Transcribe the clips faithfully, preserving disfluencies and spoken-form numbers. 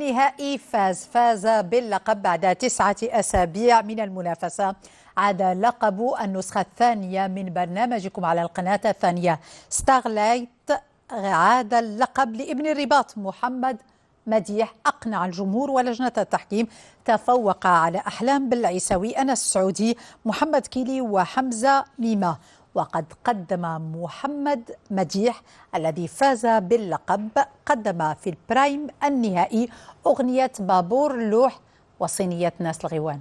النهائي فاز فاز باللقب بعد تسعة أسابيع من المنافسة. عاد لقب النسخة الثانية من برنامجكم على القناة الثانية ستارلايت. عاد اللقب لابن الرباط محمد مديح. أقنع الجمهور ولجنة التحكيم. تفوق على أحلام بالعيساوي، أنس السعودي، محمد كيلي وحمزة ميمة. وقد قدم محمد مديح الذي فاز باللقب قدم في البرايم النهائي أغنية بابور اللوح وصينية ناس الغيوان.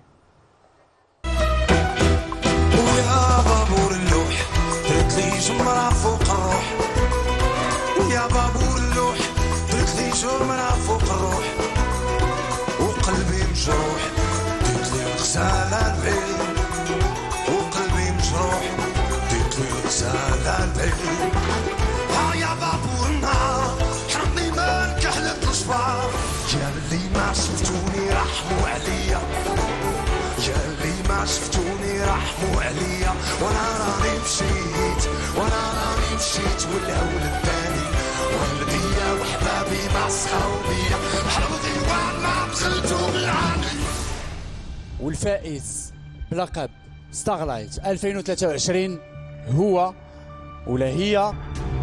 ويا بابور اللوح ترد لي جمرة فوق الروح، يا بابور اللوح ترد لي جمرة فوق الروح، وقلبي مجروح ترد لي غسالة البيت، وقلبي مجروح ترد لي غسالة البيت. ها يا بابور النهار حرمني من كحلة الجبار، يا اللي ما شفتوني رحموا عليا، يا اللي ما شفتوني رحموا عليا، وانا راني مشيت وانا راني مشيت والهول الثاني والديا وحبابي ما سخاو بيا، حرب ديوان ما دخلتو بالعاني. والفائز بلقب ستارلايت ألفين وثلاثة وعشرين هو ولا هي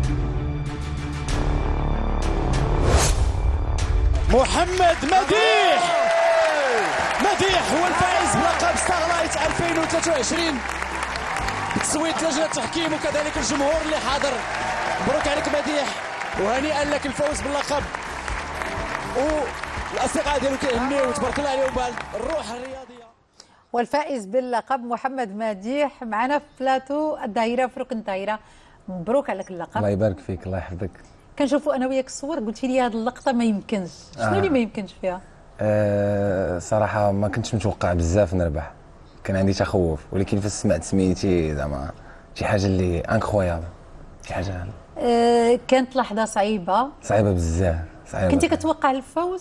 محمد مديح. مديح هو الفائز بلقب ستارلايت ألفين وثلاثة وعشرين بتصويت لجنة التحكيم وكذلك الجمهور اللي حاضر. مبروك عليك مديح وهنيئا لك الفوز باللقب، والاصدقاء ديالو كيهنيو وتبارك الله عليهم بالروح الرياضيه. والفائز باللقب محمد مديح معنا في بلاتو الدايره في ركن الدايره. مبروك عليك اللقب. الله يبارك فيك، الله يحفظك. كنشوفوا انا وياك الصور، قلتي لي هذه اللقطه ما يمكنش، شنو آه. اللي ما يمكنش فيها؟ أه صراحه ما كنتش متوقع بزاف نربح، كان عندي تخوف، ولكن فاش سمعت سميتي زعما شي حاجه اللي انكرويابل، شي حاجه أه كانت لحظه صعيبه صعيبه بزاف صعيبه. كنت كتوقع الفوز؟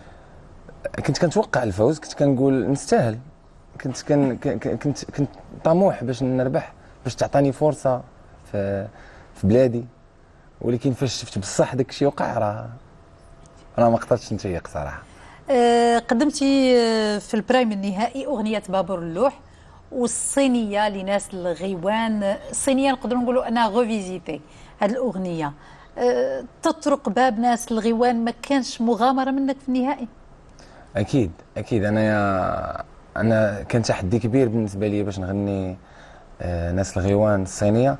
كنت كنتوقع الفوز، كنت كنقول نستاهل، كنت كن كنت كنت طموح باش نربح، باش تعطيني فرصه في في بلادي، ولكن فاش شفت بصح داك الشيء وقع راه انا ما قدرتش نتيق صراحه. أه قدمتي في البرايم النهائي اغنيه بابور اللوح والصينيه لناس الغيوان. الصينيه نقدروا نقولوا انها غوفيزيتي هذه الاغنيه. أه تطرق باب ناس الغيوان، ما كانش مغامره منك في النهائي؟ اكيد اكيد، انا يا انا كان تحدي كبير بالنسبه لي باش نغني أه ناس الغيوان الصينيه،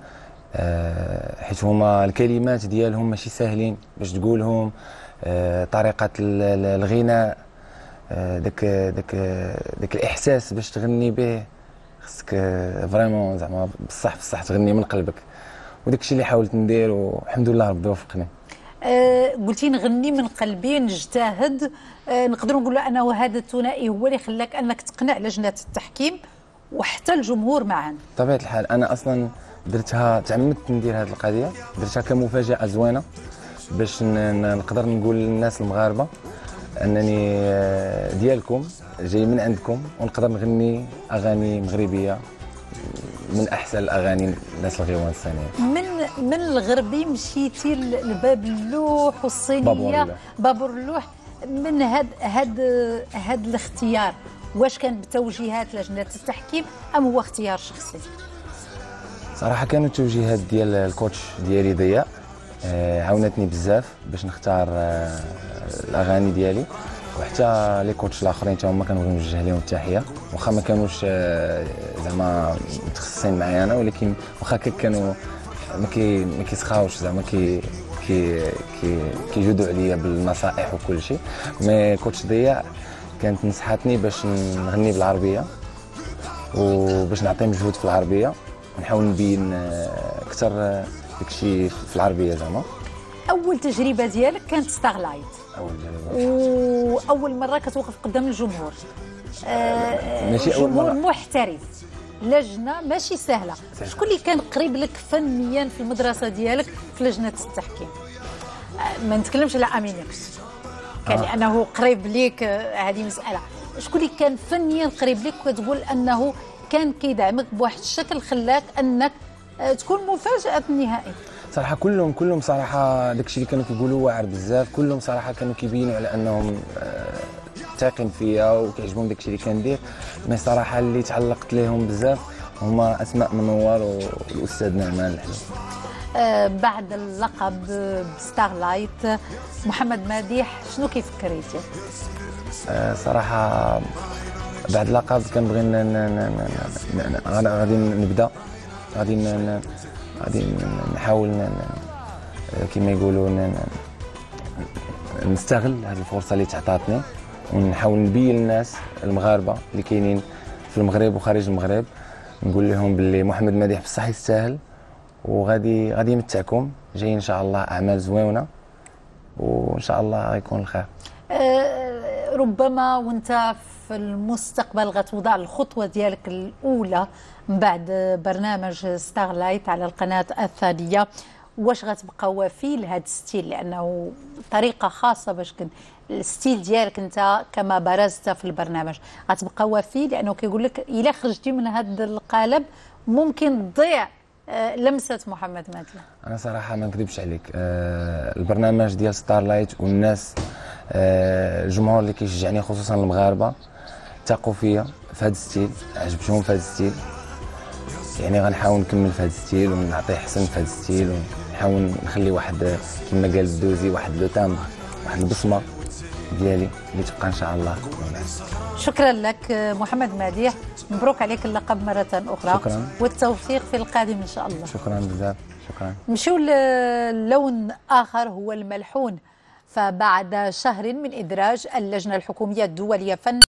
أه حيت هما الكلمات ديالهم ماشي ساهلين باش تقولهم، أه طريقه الغناء، أه داك داك داك الاحساس باش تغني به خصك فريمون زعما بصح بصح تغني من قلبك، وداك الشيء اللي حاولت ندير والحمد لله ربي وفقني. أه قلتي نغني من قلبي نجتهد، أه نقدروا نقولوا انه هذا الثنائي هو اللي خلاك انك تقنع لجنه التحكيم وحتى الجمهور معا. بطبيعه الحال انا اصلا درتها، تعمدت ندير هذه القضيه، درتها كمفاجاه زوينه باش نقدر نقول للناس المغاربه انني ديالكم جاي من عندكم، ونقدر نغني اغاني مغربيه من احسن الاغاني ناس الغيوان الصينيه. من من الغربي مشيتي لباب اللوح والصينيه بابور اللوح. من هاد هاد هاد الاختيار واش كان بتوجيهات لجنه التحكيم ام هو اختيار شخصي؟ صراحه كانوا التوجيهات ديال الكوتش ديالي ضياء، آه عاونتني بزاف باش نختار آه الاغاني ديالي، وحتى لي كوتش الاخرين حتى هما كنبغي نوجه لهم التحيه، واخا ما كانوش آه زعما متخصصين معايا انا، ولكن واخا كانوا ما كي ما كيسخاوش زعما كي كي كي كيجودوا عليا بالنصائح وكل شيء. مي كوتش ضياء كانت نصحتني باش نغني بالعربيه وباش نعطي مجهود في العربيه، ونحاول نبين اكثر داكشي في العربيه زعما. اول تجربه ديالك كانت ستارلايت، اول تجربه واول مره كتوقف قدام الجمهور. آه ماشي اول جمهور مره، محترف، لجنه ماشي سهله. شكون اللي كان قريب لك فنيا في المدرسه ديالك في لجنه التحكيم؟ آه ما نتكلمش على امينيكس كان آه. لانه قريب ليك، هذه مساله. شكون اللي كان فنيا قريب لك وكتقول انه كان كيدعمك بواحد الشكل خلاك انك تكون مفاجاه في النهائي؟ صراحه كلهم كلهم صراحه داكشي اللي كانوا كيقولوا واعر بزاف، كلهم صراحه كانوا كيبينوا على انهم ومتاقين فيا وكيعجبهم داكشي اللي كندير. مي صراحه اللي تعلقت ليهم بزاف هما اسماء منور والاستاذ نعمان الحلو. آه بعد اللقب بستارلايت محمد مديح شنو كيفكريتي؟ آه صراحه بعد اللقب كنبغي غادي نبدا غادي غادي نحاول كما يقولوا نستغل هذه الفرصه اللي تعطاتني ونحاول نبين للناس المغاربه اللي كاينين في المغرب وخارج المغرب، نقول لهم باللي محمد مديح بصح يستاهل وغادي غادي يمتعكم. جاي ان شاء الله اعمال زوينه وان شاء الله غيكون الخير. أه ربما وانت في المستقبل غتوضع الخطوه ديالك الاولى من بعد برنامج ستارلايت على القناه الثانيه، واش غتبقى وفي لهذا الستيل؟ لانه طريقه خاصه باش كن الستيل ديالك انت كما برزت في البرنامج غتبقى وفي، لانه كيقول لك الا خرجتي من هذا القالب ممكن تضيع لمسه محمد مديح. انا صراحه ما نكذبش عليك، أه البرنامج ديال ستارلايت والناس أه الجمهور اللي كيشجعني خصوصا المغاربه ثقوا فيا في هذا الستيل، عجبتهم في هذا الستيل، يعني غنحاول نكمل في هذا الستيل ونعطيه حسن في هذا الستيل ونحاول نخلي واحد كما قال الدوزي واحد لو تامبر واحد البصمه ديالي اللي تبقى ان شاء الله. شكرا لك محمد مديح، مبروك عليك اللقب مره اخرى. شكرا والتوفيق في القادم ان شاء الله. شكرا بزاف. شكرا. نمشيو للون اخر هو الملحون. فبعد شهر من ادراج اللجنه الحكوميه الدوليه فن